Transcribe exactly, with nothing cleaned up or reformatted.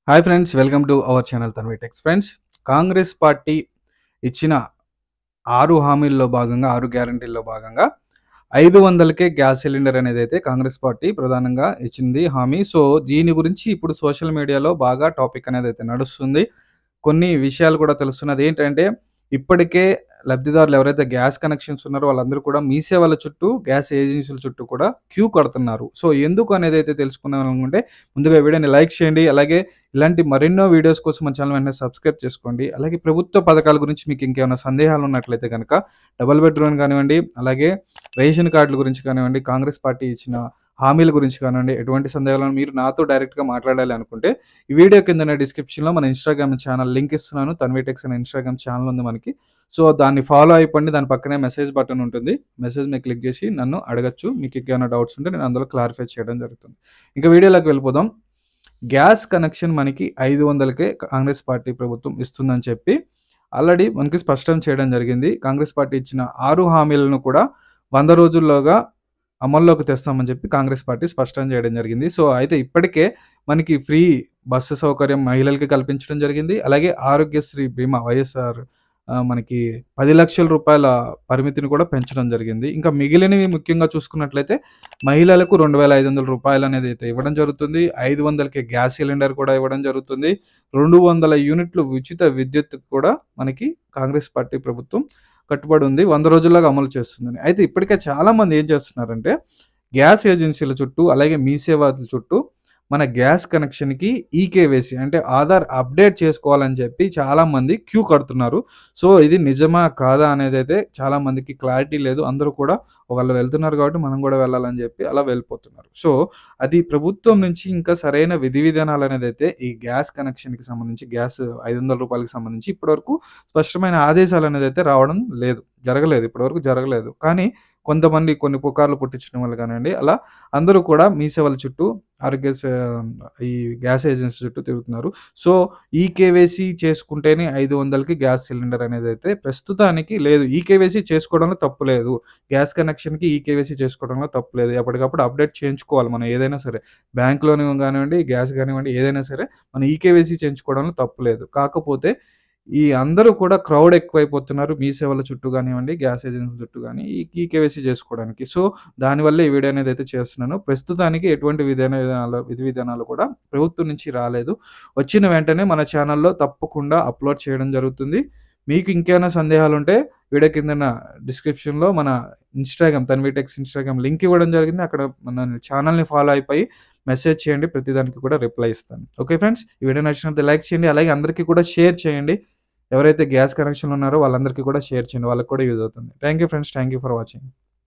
Hi friends, welcome to our channel Tanvi techs. Friends, Congress party ఇచ్చిన ఆరు హామీల్లో భాగంగా ఆరు గ్యారంటీల్లో భాగంగా ఐదు వందలకే గ్యాస్ సిలిండర్ అనేది అయితే కాంగ్రెస్ పార్టీ ప్రధానంగా ఇచ్చింది హామీ. సో దీని గురించి ఇప్పుడు సోషల్ మీడియాలో బాగా టాపిక్ అనేది అయితే నడుస్తుంది. కొన్ని విషయాలు కూడా తెలుస్తున్నది. ఏంటంటే ఇప్పటికే లబ్ధిదారులు ఎవరైతే గ్యాస్ కనెక్షన్స్ ఉన్నారో వాళ్ళందరూ కూడా మీ సేవల చుట్టూ గ్యాస్ ఏజెన్సీల చుట్టూ కూడా క్యూ కడుతున్నారు. సో ఎందుకు అనేది అయితే తెలుసుకుందాం అనుకుంటే ముందుగా వీడియోని లైక్ చేయండి. అలాగే ఇలాంటి మరెన్నో వీడియోస్ కోసం మన ఛానల్ వెంటనే సబ్స్క్రైబ్ చేసుకోండి. అలాగే ప్రభుత్వ పథకాల గురించి మీకు ఇంకేమైనా సందేహాలు ఉన్నట్లయితే కనుక డబుల్ బెడ్రూమ్ కానివ్వండి, అలాగే రేషన్ కార్డుల గురించి కానివ్వండి, కాంగ్రెస్ పార్టీ ఇచ్చిన హామీల గురించి కానివ్వండి, ఎటువంటి సందేహాలను మీరు నాతో డైరెక్ట్గా మాట్లాడాలి అనుకుంటే ఈ వీడియో కింద డిస్క్రిప్షన్లో మన ఇన్స్టాగ్రామ్ ఛానల్ లింక్ ఇస్తున్నాను. తన్వీటెక్స్ అనే ఇన్స్టాగ్రామ్ ఛానల్ ఉంది మనకి. సో దాన్ని ఫాలో అయిపోండి. దాని పక్కనే మెసేజ్ బటన్ ఉంటుంది. మెసేజ్ మీద క్లిక్ చేసి నన్ను అడగచ్చు. మీకు ఏమైనా డౌట్స్ ఉంటే నేను అందులో క్లారిఫై చేయడం జరుగుతుంది. ఇంకా వీడియోలోకి వెళ్ళిపోదాం. గ్యాస్ కనెక్షన్ మనకి ఐదు వందలకే కాంగ్రెస్ పార్టీ ప్రభుత్వం ఇస్తుందని చెప్పి ఆల్రెడీ మనకి స్పష్టం చేయడం జరిగింది. కాంగ్రెస్ పార్టీ ఇచ్చిన ఆరు హామీలను కూడా వంద రోజుల్లోగా అమల్లోకి తెస్తామని చెప్పి కాంగ్రెస్ పార్టీ స్పష్టం చేయడం జరిగింది. సో అయితే ఇప్పటికే మనకి ఫ్రీ బస్సు సౌకర్యం మహిళలకి కల్పించడం జరిగింది. అలాగే ఆరోగ్యశ్రీ బీమా వైఎస్ఆర్ మనకి పది లక్షల రూపాయల పరిమితిని కూడా పెంచడం జరిగింది. ఇంకా మిగిలినవి ముఖ్యంగా చూసుకున్నట్లయితే మహిళలకు రెండు వేల ఐదు వందల రూపాయలు అనేది అయితే ఇవ్వడం జరుగుతుంది. ఐదు వందలకి గ్యాస్ సిలిండర్ కూడా ఇవ్వడం జరుగుతుంది. రెండు వందల యూనిట్లు ఉచిత విద్యుత్ కూడా మనకి కాంగ్రెస్ పార్టీ ప్రభుత్వం కట్టుబడి ఉంది. వంద రోజుల్లోగా అమలు చేస్తుందని. అయితే ఇప్పటికే చాలామంది ఏం చేస్తున్నారంటే గ్యాస్ ఏజెన్సీల చుట్టూ అలాగే మీ సేవల చుట్టూ మన గ్యాస్ కనెక్షన్కి ఈకేవైసీ అంటే ఆధార్ అప్డేట్ చేసుకోవాలని చెప్పి చాలామంది క్యూ కడుతున్నారు. సో ఇది నిజమా కాదా అనేది అయితే చాలామందికి క్లారిటీ లేదు. అందరూ కూడా వాళ్ళు వెళ్తున్నారు కాబట్టి మనం కూడా వెళ్ళాలని చెప్పి అలా వెళ్ళిపోతున్నారు. సో అది ప్రభుత్వం నుంచి ఇంకా సరైన విధి విధానాలు అనేది అయితే ఈ గ్యాస్ కనెక్షన్కి సంబంధించి గ్యాస్ ఐదు వందల రూపాయలకి సంబంధించి ఇప్పటివరకు స్పష్టమైన ఆదేశాలు అనేది అయితే రావడం లేదు, జరగలేదు, ఇప్పటివరకు జరగలేదు. కానీ కొంతమంది కొన్ని పుకార్లు పుట్టించడం వల్ల కానివ్వండి, అలా అందరూ కూడా మీ సేవల చుట్టూ ఆరోగ్య ఈ గ్యాస్ ఏజెన్సీ చుట్టూ తిరుగుతున్నారు. సో ఈ కేవైసీ చేసుకుంటేనే ఐదు వందలకి గ్యాస్ సిలిండర్ అనేది అయితే ప్రస్తుతానికి లేదు. ఈ కేవైసీ చేసుకోవడంలో తప్పు లేదు. గ్యాస్ కనెక్షన్కి ఈ కేవైసీ చేసుకోవడంలో తప్పు లేదు. ఎప్పటికప్పుడు అప్డేట్ చేయించుకోవాలి మనం ఏదైనా సరే. బ్యాంకులోని కానివ్వండి, గ్యాస్ కానివ్వండి, ఏదైనా సరే మనం ఈ కేవైసీ చేయించుకోవడంలో తప్పు లేదు. కాకపోతే ఈ అందరూ కూడా క్రౌడ్ ఎక్కువైపోతున్నారు మీ సేవల చుట్టూ కానివ్వండి, గ్యాస్ ఏజెన్సీ చుట్టూ కానీ ఈ ఈ కేవైసీ చేసుకోవడానికి. సో దానివల్ల ఈ వీడియో అనేది అయితే చేస్తున్నాను. ప్రస్తుతానికి ఎటువంటి విధాన విధానాలు విధి విధానాలు కూడా ప్రభుత్వం నుంచి రాలేదు. వచ్చిన వెంటనే మన ఛానల్లో తప్పకుండా అప్లోడ్ చేయడం జరుగుతుంది. మీకు ఇంకేమైనా సందేహాలు ఉంటే వీడియో కింద డిస్క్రిప్షన్లో మన ఇన్స్టాగ్రామ్ తన్వీటెక్స్ ఇన్స్టాగ్రామ్ లింక్ ఇవ్వడం జరిగింది. అక్కడ మన ఛానల్ని ఫాలో అయిపోయి మెసేజ్ చేయండి. ప్రతిదానికి కూడా రిప్లై ఇస్తాను. ఓకే ఫ్రెండ్స్, ఈ వీడియో నచ్చినట్లయితే లైక్ చేయండి. అలాగే అందరికీ కూడా షేర్ చేయండి. ఎవరైతే గ్యాస్ కనెక్షన్లు ఉన్నారో వాళ్ళందరికీ కూడా షేర్ చేయండి, వాళ్ళకి కూడా యూజ్ అవుతుంది. Thank you friends, thank you for watching.